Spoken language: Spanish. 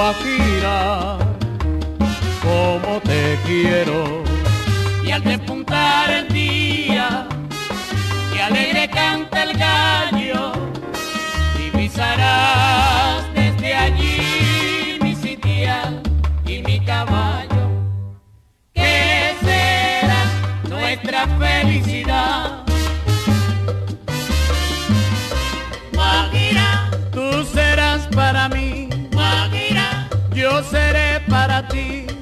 Guajira, como te quiero. Y al despuntar el día, que alegre canta el gallo, divisarás desde allí mi sitial y mi caballo. ¿Qué será nuestra felicidad? Guajira, tú serás para mí, Guajira, yo seré para ti.